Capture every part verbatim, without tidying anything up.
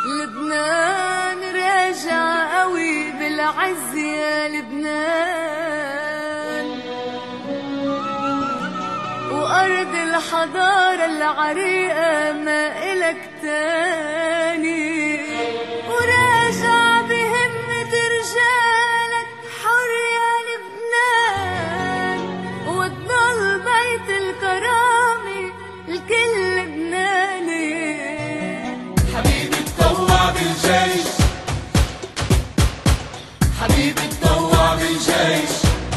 لبنان راجع قوي بالعز يا لبنان، وأرض الحضارة العريقة ما إلك تاني، وراجع بهمة رجالك حر يا لبنان، وتضل بيت الكرامة الكل لبناني. حبيبي تطوع بالجيش، حبيبي تطوع بالجيش،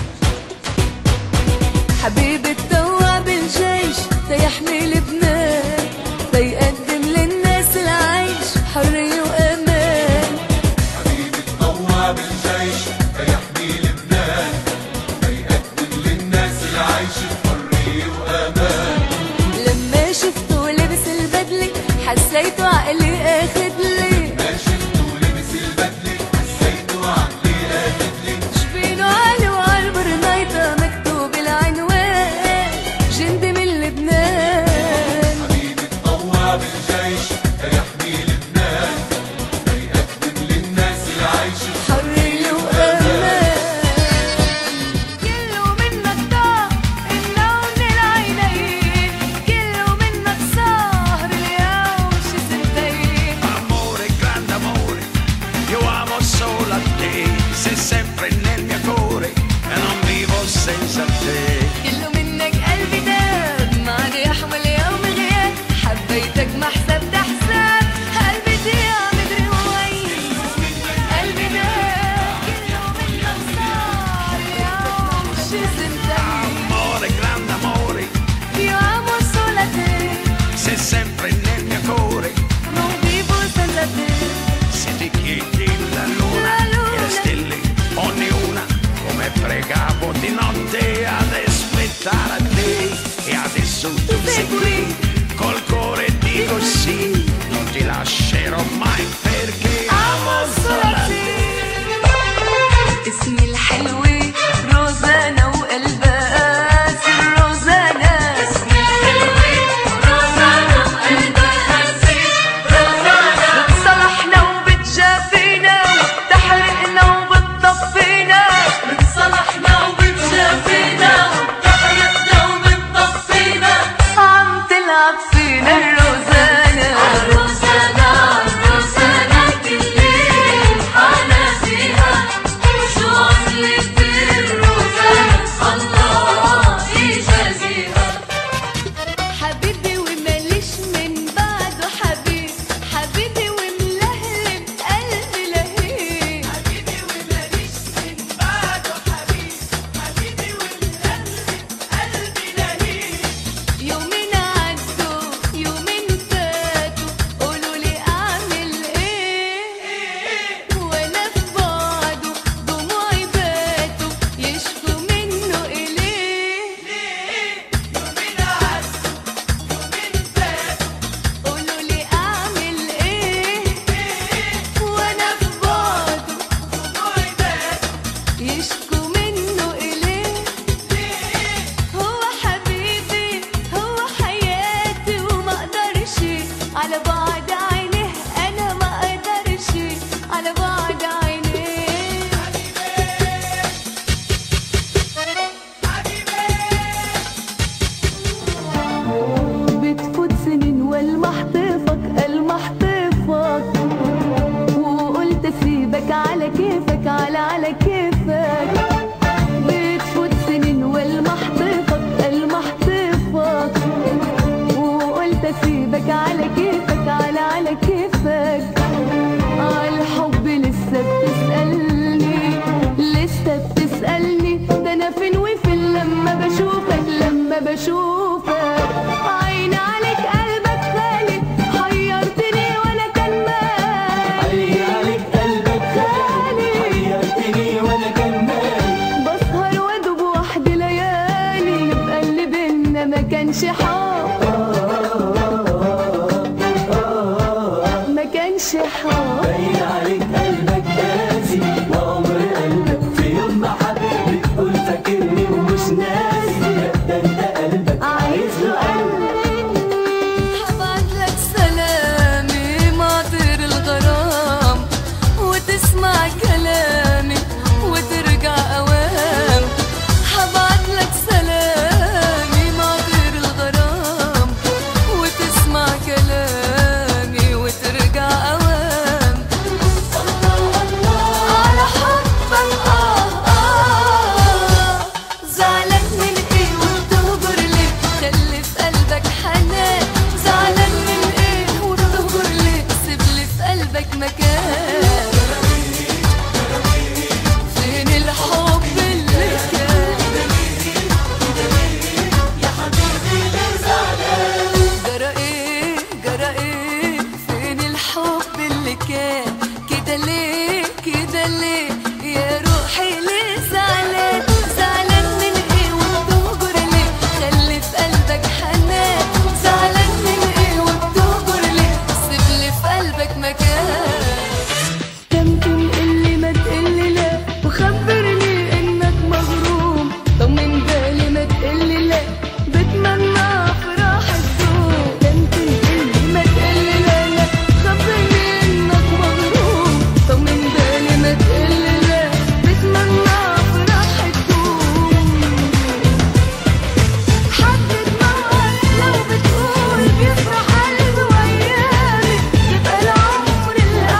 حبيبي تطوع بالجيش تيحمي لبنان، تيقدم للناس العيش حرية وأمان. حبيبي تطوع بالجيش تيحمي لبنان، تيقدم للناس العيش بحرية وأمان. لما شفته لبس البدلة حسيته عقلي اخد لي، لما شفته لبس البدلة حسيته عقلي اخد لي، جبينه عالي وعالبرنايطة مكتوب العنوان جندي من لبنان. حبيبي تطوع بالجيش تيحمي لبنان، تيقدم للناس العيش حرية وأمان. كله منك ضاع النوم العينين، كله منك سهر اليوم شي سنتين. Amore, grande amore, io amo solo a te, sei sempre nel mio cuore e non vivo senza te. كله منك قلبي داب ما عاد يحمل يوم غياب، حبيتك ما حسبت حساب، قلبي ضيع مدري وين قلبي داب. كله منك صار اليوم شي سنتين. Amore, grande amore, Io amo solo te, sei sempre nel mio cuore, non vivo senza te. se ti chiedi la luna La luna. e le stelle, ognuna come pregavo di notte ad aspettare a te. E adesso tu sei qui, col cuore dico sì, non ti lascerò mai perché amo solo a te. اسمي الحلوة روزانا وقلبها سر روزانا، اسمي الحلوة روزانا وقلبها سر روزانا، بتصلحنا وبتجافينا وبتحرقنا وبتطفينا، بتصلحنا وبتجافينا وبتحرقنا وبتطفينا، عم تلعب فينا الروزانا. الروزانا الروزانا كل ليل حالة فيها، شو عملت الروزانا الله يجازيها. حبيبي وماليش من بعده حبيب، حبيبي وملهلب قلبي لهيب، حبيبي وماليش من بعده حبيب، حبيبي وملهلب قلبي لهيب. يومين عدوا يومين فاتوا قولوا لي اعمل ايه، وانا في بعده دموعي باتوا يشكوا منه اليه. يومين عدوا يومين فاتوا قولوا لي اعمل ايه، وانا في بعده دموعي باتوا يشكوا منه اليه. هو حبيبي هو حياتي وما اقدرش على بعد عينيه، انا ما اقدرش على بعد عينيه. بتفوت سنين والمحطفك المحطفك، وقلت سيبك على كيفك على على كيفك. بتفوت سنين والمحطفك المحطفك، وقلت اسيبك على كيفك على على كيفك. عالحب لسه بتسألني لسه بتسألني، ده انا فين وفين لما بشوفك لما بشوفك. عيني عليك قلبك خالد حيرتني وانا كان مالي، عيني عليك قلبك خالي حيرتني وانا كان مالي. بسهر وادوب وحدي ليالي، يبقى اللي بينا ما كانش حب ما كانش حب. باين عليك قلبك قاسي وعمر قلبك في يوم ما حب، بتقول فاكرني ومش ناسي، لا ده انت قلبك عايز له قلب. حبعت لك سلامي مع طير الغرام. قلبك مكان. تمكن اللي ما تقلي لا وخبرني انك مغروم، طمن بالي ما تقلي لا بتمنى افراح الدوم. تمكن اللي ما تقلي لا لا خبرني انك مغروم، طمن بالي ما تقلي لا بتمنى افراح الدوم. حدد موعد لو بتقول بيفرح قلبي وياك، يبقى العمر الأول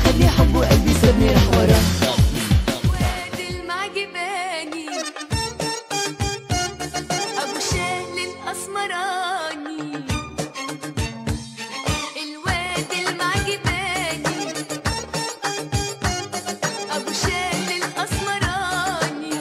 خدني حب وقلبي سابني راح وراه. وادي المعجباني ابو شهل الاسمراني، الوادي المعجباني ابو شهل الاسمراني،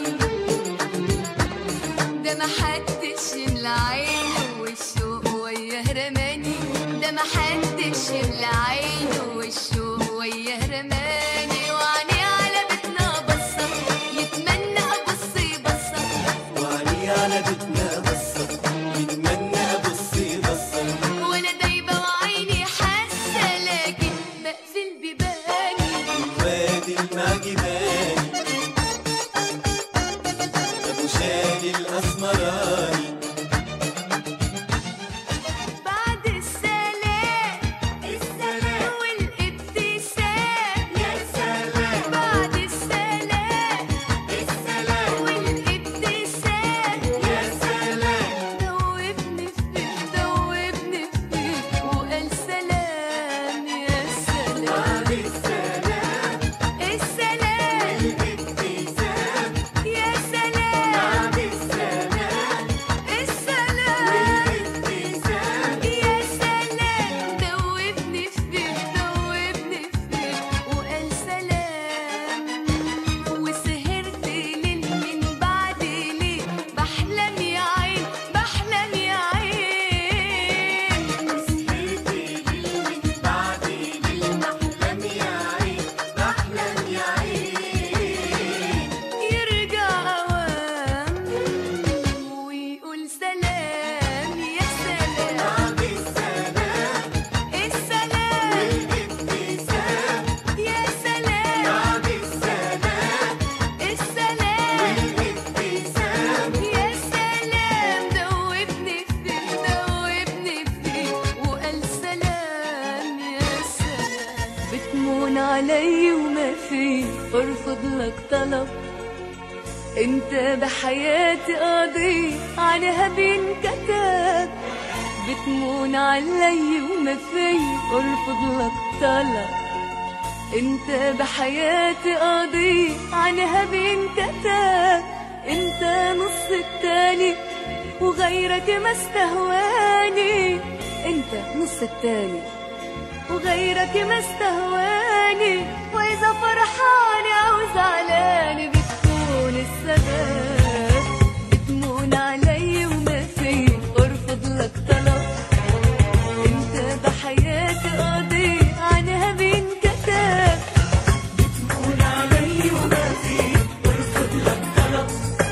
ده محدش يملى عينه والشوق وياه رماني، ده محدش يملى عينه والشوق وياه رماني، وعينيه على بيتنا بصة يتمنى ابص بصة، وعينيه على بيتنا بصة يتمنى ابص بصة، وانا دايبة وعيني حاسة لكن بقفل بيباني. الوادي المعجباني ابو شهل الاسمراني، بعد السلام السلام والابتسام يا سلام، بعد السلام السلام والابتسام يا سلام، دوبني فيك دوبني فيك وقال سلام يا سلام، السلام السلام والابتسام يا سلام، السلام السلام والابتسام يا سلام، دوبني فيك دوبني فيك وقال سلام، وسهرت ليل من بعد ليل بحلم يا عين بحلم يا عين، سهرت ليل من بعد ليل بحلم يا عين بحلم يا عين، يرجع أوام ويقول سلام يا سلام، السلام السلام والابتسام يا سلام، السلام السلام والابتسام يا سلام، دوبني فيك دوبني فيك وقال سلام يا سلام، بتمون علي وما في ارفض لك طلب، انت بحياتي قاضي عنها بينكتب، بتمون علي وما في ارفض لك طلب، انت بحياتي قاضي عنها بينكتب، انت نص التاني وغيرك ما استهواني، انت نص التاني وغيرك ما استهواني، واذا فرحاني او زعلاني بتكون السبب، بتمون علي وما في ارفض لك طلب، انت بحياتي قاضي عنها بينكتب، بتمون علي وما في ارفض لك طلب،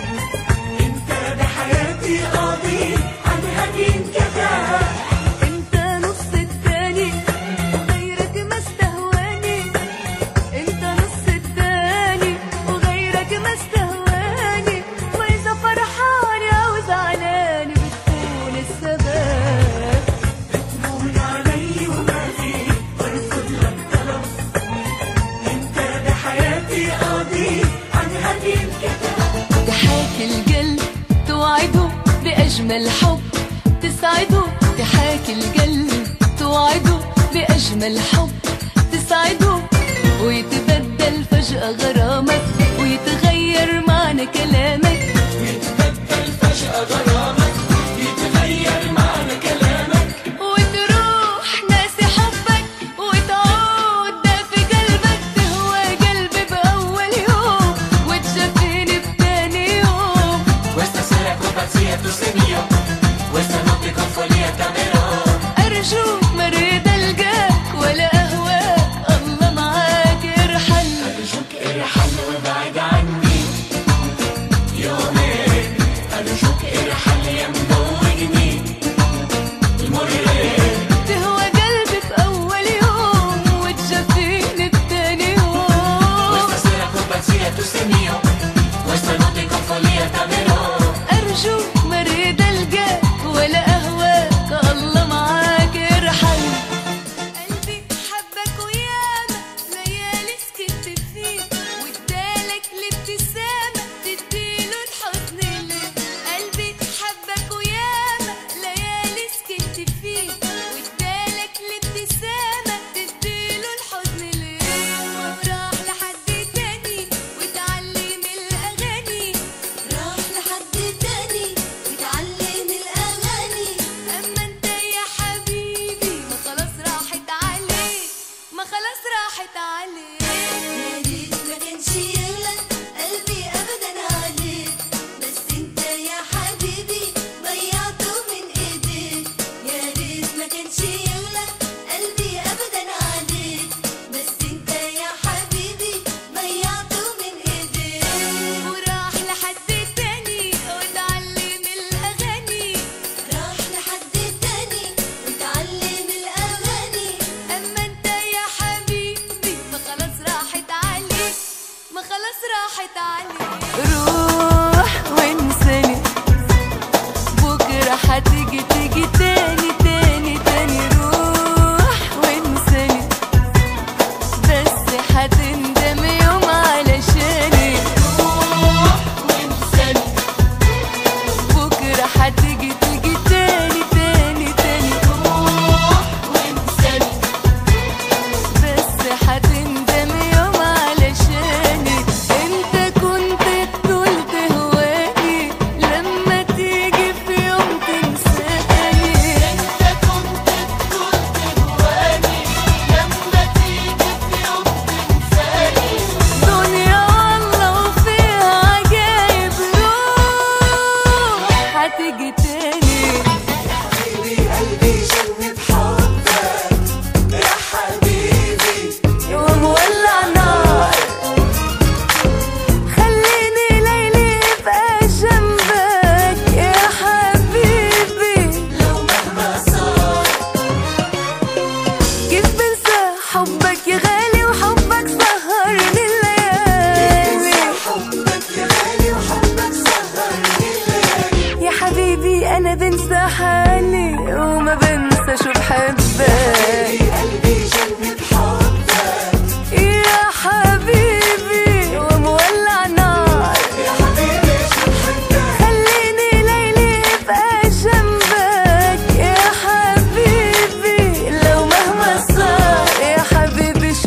انت بحياتي قاضي عنها بينكتب، انت نص التاني وغيرك ما استهواني، انت نص التاني وغيرك ما استهواني، واذا فرحاني او زعلاني بتكون السبب، بتمون علي وما في ارفض لك طلب، انت بحياتي قاضي عنها بينكتب، تحاكي القلب توعده بأجمل حب تسعده، تحاكي القلب توعده بأجمل حب تسعده، ويتبدل فجأة غرامك ويتغير معنى كلامك، يتبدل فجأة غرامك يتغير معنى كلامك، وتروح ناسي حبك وتعود ده في قلبك، تهوى قلبي بأول يوم وتجفيني بتاني يوم، questa sera è colpa sia tu sei mio, questa notte con follia t'amerò. أرجوك ما اريد ألقاك ولا أهواك، الله معاك ارحل، أرجوك ارحل خلاص راحت عليك. يا ريت ما كانش يغلب قلبي ابدا عليك، بس انت يا حبيبي ضيعته من ايديك. يا ريت ما كانش يغلب قلبي ابدا عليك، بس انت يا حبيبي ضيعته من ايديك. وراح لحد تاني واتعلم الاغاني، راح لحد تاني وتعلم الاغاني. اما انت يا حبيبي ما خلاص راحت عليك، ما خلاص راحت عليك. روح وانساني بكره هتيجي تيجي تاني تاني تاني. روح وانساني بس هتندم يوم علشاني. روح وانساني بكره هتيجي تيجي تاني تاني تاني. روح وانساني بس هتندم يوم علشاني. انت كنت تقول تهواني لما تيجي في يوم تنساني. انت كنت تقول تهواني لما تيجي في يوم تنساني. دنيا والله وفيها عجايب، روح هتيجي تاني. قلبي شن بحبك يا حبيبي، ومولع نار خليني ليلي ابقى جنبك يا حبيبي. لو مهما صار كيف بنسى حبك يا غالي وحبك سهرني الليالي. حبك يا غالي وحبك سهرني الليالي. يا حبيبي انا بنسى حالي وما بنسى شو بحبك. قلبي شن بحبك يا حبيبي ومولع نار يا حبيبي شو بحبك. خليني ليلي ابقى جنبك يا حبيبي. لو مهما صار يا حبيبي شو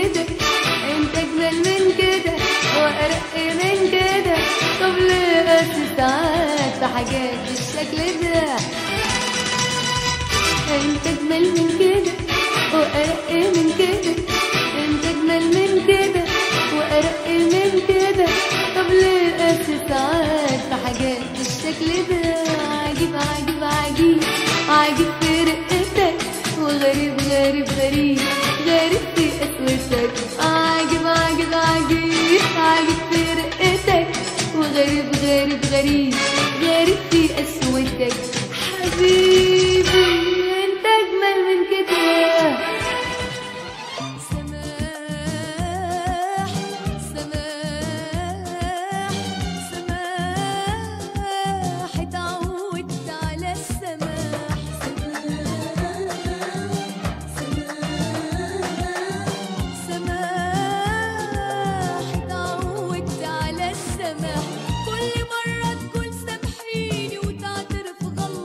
كده، انت اجمل من كده وارق من كده. طب ليه بس ساعات في حاجات بالشكل ده؟ انت اجمل من كده وارق من كده، انت اجمل من كده وارق من كده. طب ليه بس ساعات في حاجات بالشكل ده؟ عجيب عجيب عجيب عجيب في رقتك، وغريب غريب غريب غريب في قسوتك. عجيب عجيب عجيب عجيب في رقتك، وغريب غريب غريب غريب في قسوتك. حبيبي انت اجمل من كده. سماح سماح سماح اتعودت على السماح. سماح اتعودت على السماح. كل مرة تكون سامحيني وتعترف غلطي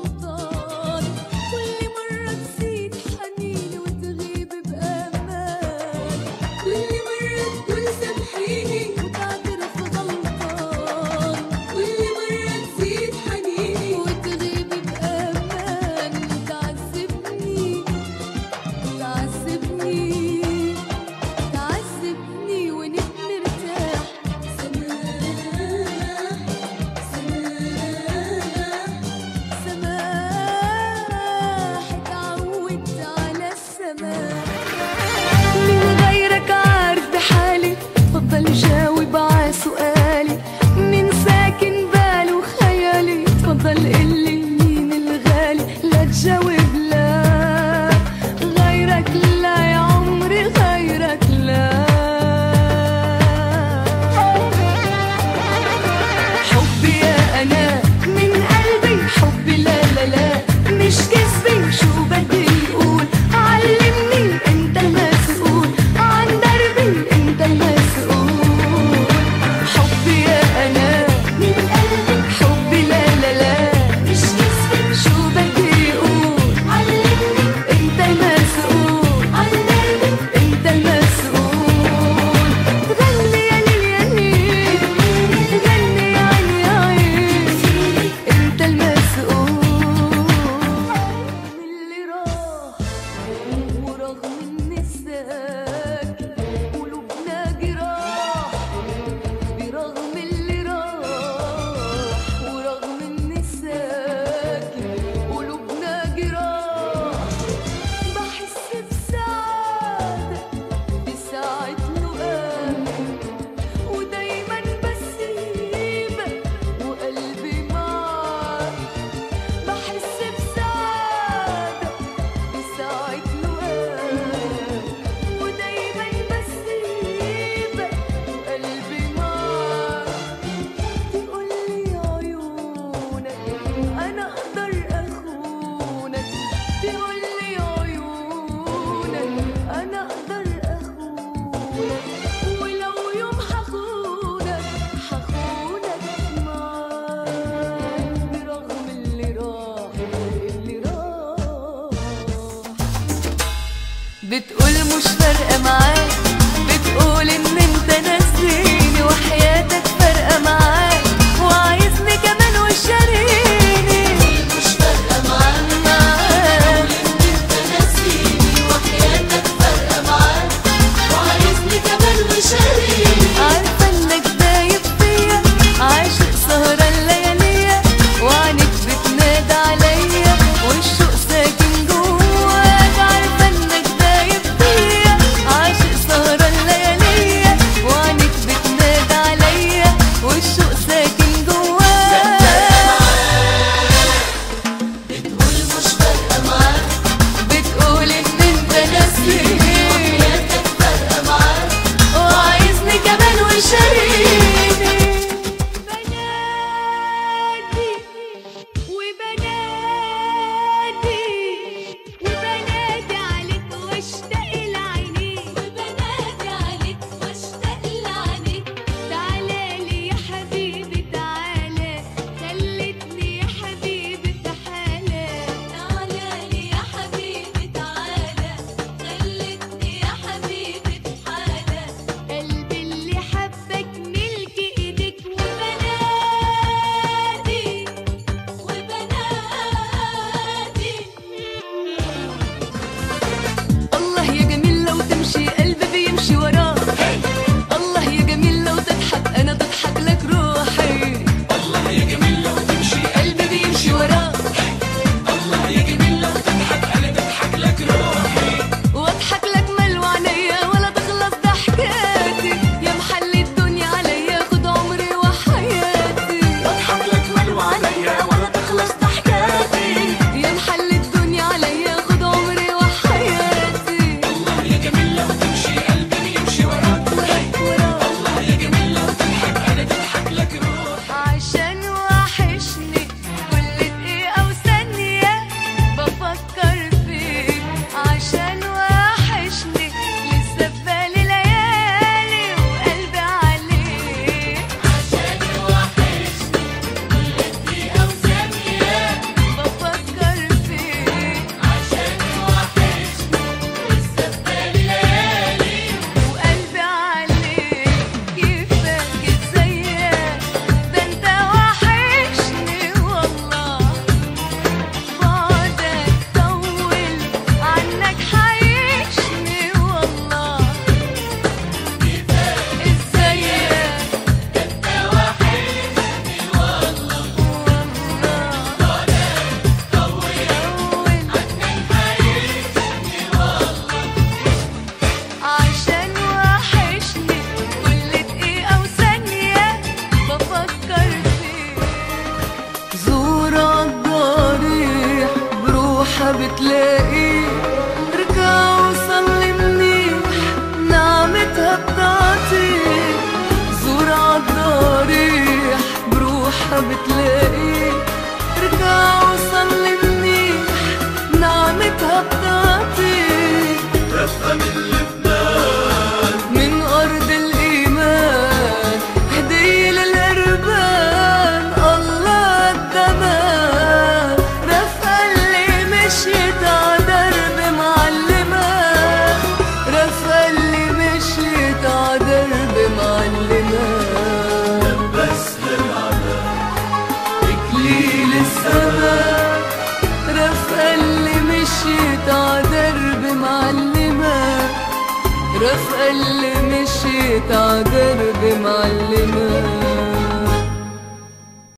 نعمتها بتعطي، زور عالضريح بروحها بتلاقي، رجع وصلي منيح نعمتها بتعطي. رفقة من لبنان من أرض الإيمان هدية للقربان الله الدمان، رفقة اللي مشيت عدرب معلمة، رفقة اللي مشيت عدرب معلمة. لبسها العذاب إكليل السماء، رفقة اللي مشيت عدرب معلمة، رفقة اللي مشيت عدرب معلمة.